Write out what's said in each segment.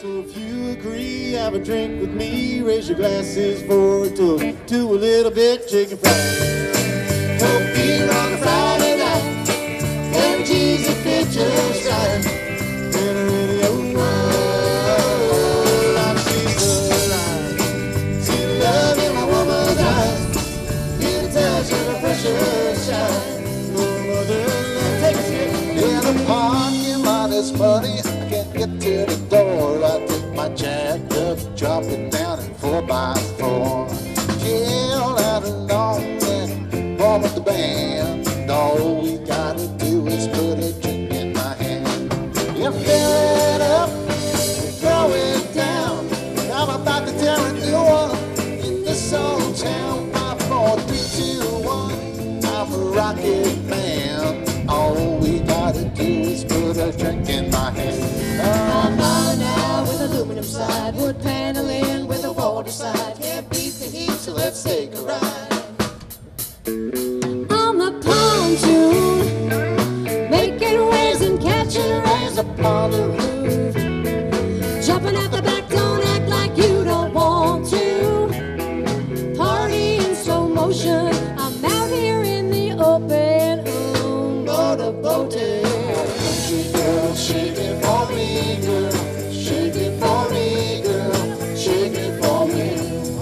So if you agree, have a drink with me. Raise your glasses for a toast to a little bit chicken fried. Cold beer on a Friday night. Every cheese that fit just right. And a radio. I see the light. See the love in my woman's eyes. Hear the touch of the precious shine. Oh, mother, take a seat. In the parking lot is muddy. I can't get to the door. I take my jack up, drop it down in 4x4. Chill out alone and warm with the band. And all we gotta do is put a drink in my hand. You fill it up, throw it down. I'm about to tear a new one in this old town. 5, 4, 3, 2, 1. I'm a rocket man. All we gotta do is put a drink in my hand. I'm on now with aluminum side, wood paneling with a water side. Can't beat the heat, so let's take a ride. On the pontoon, making waves and catching rays upon the roof. Jumping out the back, don't act like you don't want to. Party in slow motion, I'm out here in the open, motorboating. Country girl, shake it for me, girl. Shake it for me, girl. Shake it for me.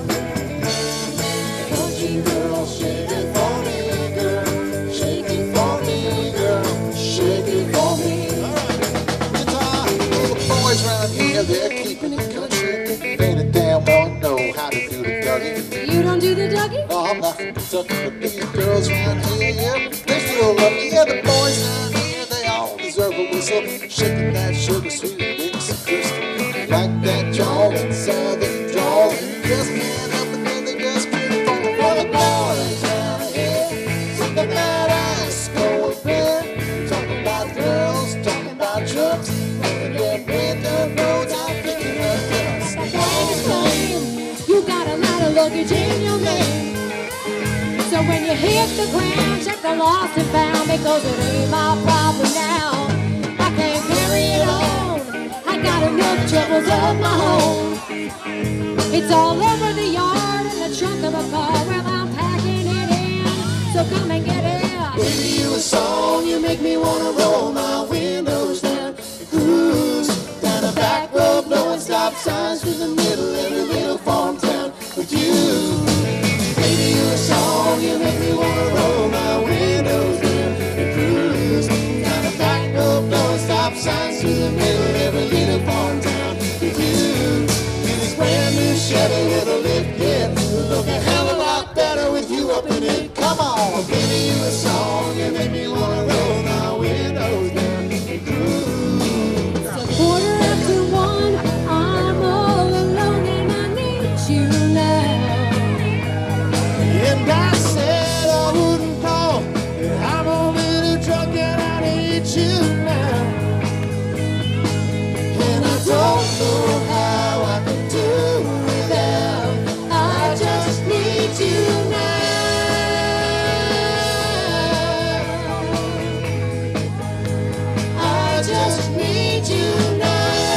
Country girl, shake it for me, girl. Shake it for me, girl. Shake it for me. Guitar, all the boys around here, they're keeping it country. Ain't a damn one know how to do the Dougie. You don't do the Dougie? No, I'm not from Kentucky, but these girls around here, yeah, they still love me. Yeah, the boys down here, they all deserve a whistle. Shaking that sugar sweet Dixie crystal. Like that jaw and southern drawl. Just can't help it, man, they just keep falling for the boys down here. Something that ice cold beer. Talking about girls, talking about trucks. And then with the roads, I'm picking up dust. You got a lot of luggage in your name. So when you hit the ground, check the lost and found, because it ain't my problem now. I can't carry it on. I got enough troubles of my own. It's all over the yard in the trunk of a car. Well, I'm packing it in, so come and get it. Baby, you a song, you make me wanna roll my windows down, cruise down the back road, blowing stop signs through the middle of every little farm town with you. Baby, you a song, you make me wanna roll my windows down and cruise down the back road, blowing stop signs through the middle of every little farm town with you. In this brand new Chevy with a lift kit, look a hell of a lot better with you up in it. Come on, baby, you a song, you make me wanna roll my windows down and cruise. It's 1:45, I'm all alone and I need you now. And I said I wouldn't call, and I'm only the drunk and I need you now. And I don't know how I can do without. I just need you now. I just need you now.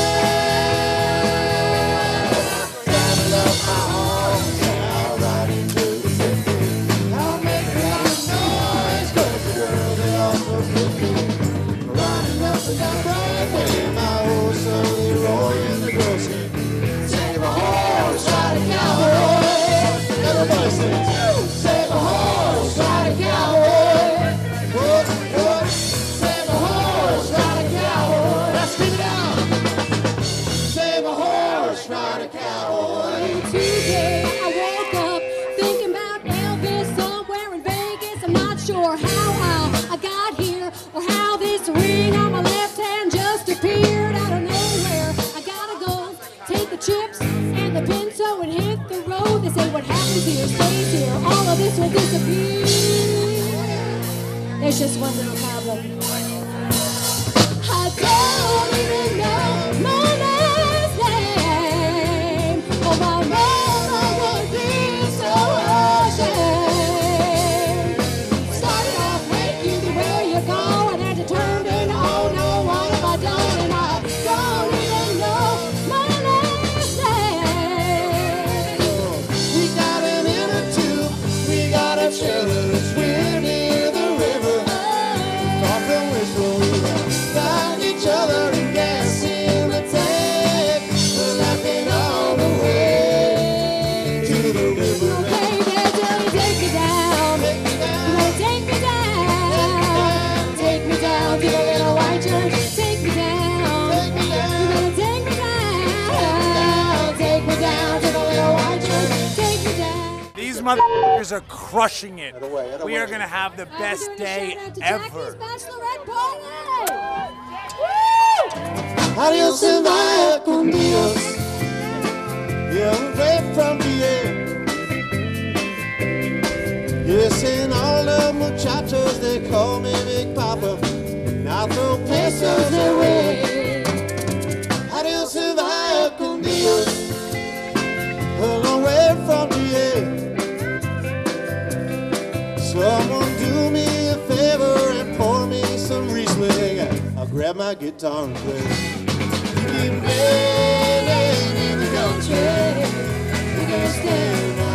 Saddle up my horse and I'll ride into the city. I'll make a lot of noise 'cause the girls they all so pretty. Riding up and down Broadway, my old son Leroy and the girls sing. Save a horse, ride a cowboy. Everybody sings. Save a horse, ride a cowboy. What, what? Save a horse, ride a cowboy. Let's keep it out. Save a horse, ride a cowboy. Today I woke up thinking about Elvis somewhere in Vegas. I'm not sure how I got here or how this ring on my left hand just appeared out of nowhere. I gotta go take the chips and the pinto and hit the road. They say what happens here stays here. All of this will disappear. There's just one little problem. I don't even know my last name. Oh, my mama would be so ashamed. Started off with you, where you go, and then determined, oh no, what have I done? And I don't even know my motherfuckers are crushing it. Other We way. are gonna have the best day ever. Bachelorette party! Adios and vaya con Dios. Yeah, away from the air. Yes, and all the muchachos, they call me Big Papa. Now throw pesos away. Adios and vaya con Dios. A long way from the air. Someone do me a favor and pour me some Riesling. I'll grab my guitar and play. Keep living in the country. You can stand